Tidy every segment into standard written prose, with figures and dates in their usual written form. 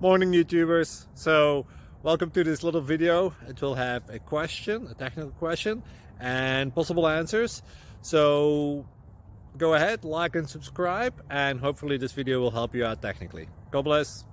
Morning YouTubers. So welcome to this little video. It will have a question, a technical question, and possible answers. So go ahead, like and subscribe, and hopefully this video will help you out technically. God bless.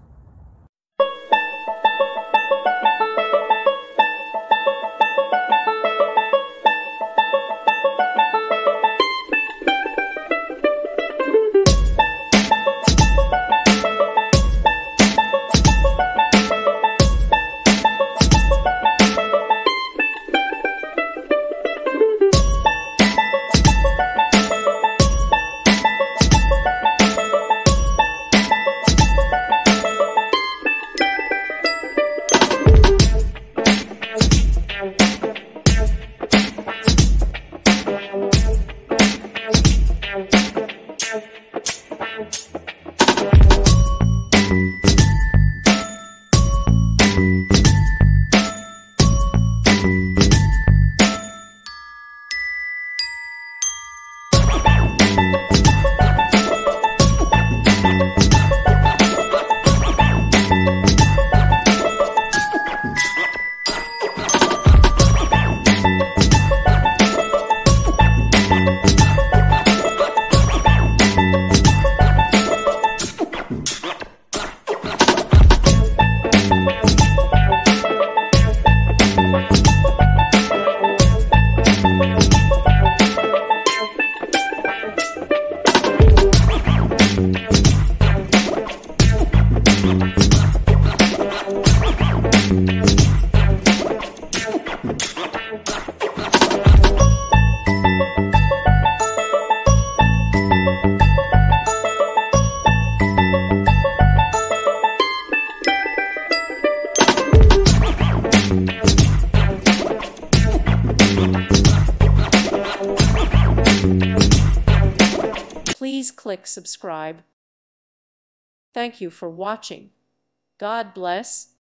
Please click subscribe. Thank you for watching. God bless.